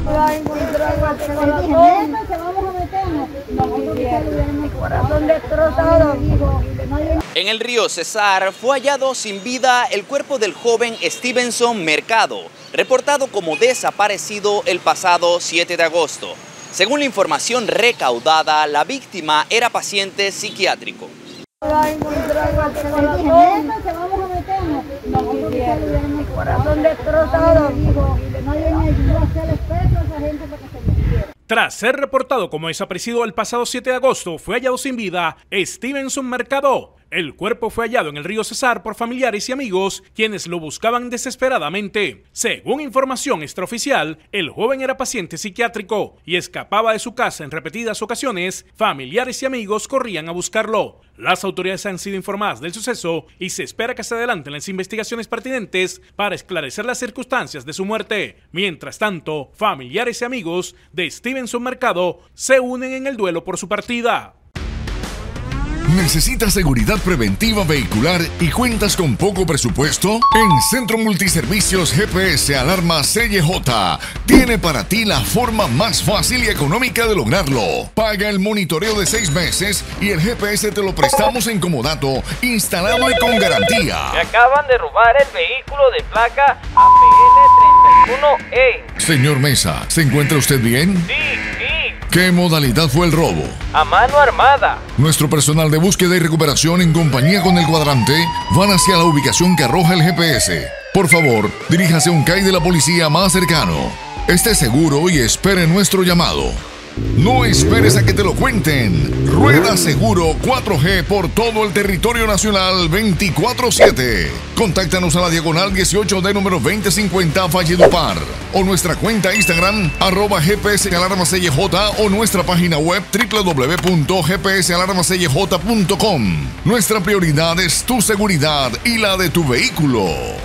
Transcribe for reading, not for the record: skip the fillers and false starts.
La encontramos el corazón. Se vamos a meternos. El corazón destrozado. En el río Cesar fue hallado sin vida el cuerpo del joven Stevenson Mercado, reportado como desaparecido el pasado 7 de agosto. Según la información recaudada, la víctima era paciente psiquiátrico. La encontramos el corazón. Se vamos a meternos. El corazón destrozado. Nadie me ayudó a hacer espejo a esa gente para que se muriera. Tras ser reportado como desaparecido el pasado 7 de agosto, fue hallado sin vida Stevenson Mercado. El cuerpo fue hallado en el río Cesar por familiares y amigos, quienes lo buscaban desesperadamente. Según información extraoficial, el joven era paciente psiquiátrico y escapaba de su casa en repetidas ocasiones. Familiares y amigos corrían a buscarlo. Las autoridades han sido informadas del suceso y se espera que se adelanten las investigaciones pertinentes para esclarecer las circunstancias de su muerte. Mientras tanto, familiares y amigos de Stevenson Mercado se unen en el duelo por su partida. ¿Necesitas seguridad preventiva vehicular y cuentas con poco presupuesto? En Centro Multiservicios GPS Alarma CJ tiene para ti la forma más fácil y económica de lograrlo. Paga el monitoreo de 6 meses y el GPS te lo prestamos en comodato, instalado y con garantía. Me acaban de robar el vehículo de placa APL31E. Señor Mesa, ¿se encuentra usted bien? Sí. ¿Qué modalidad fue el robo? A mano armada. Nuestro personal de búsqueda y recuperación en compañía con el cuadrante van hacia la ubicación que arroja el GPS. Por favor, diríjase a un CAI de la policía más cercano. Esté seguro y espere nuestro llamado. No esperes a que te lo cuenten. Rueda Seguro 4G por todo el territorio nacional 24/7. Contáctanos a la diagonal 18D número 2050 Valledupar o nuestra cuenta Instagram @GPS-alarma-CJ o nuestra página web www.gpsalarma-cj.com. Nuestra prioridad es tu seguridad y la de tu vehículo.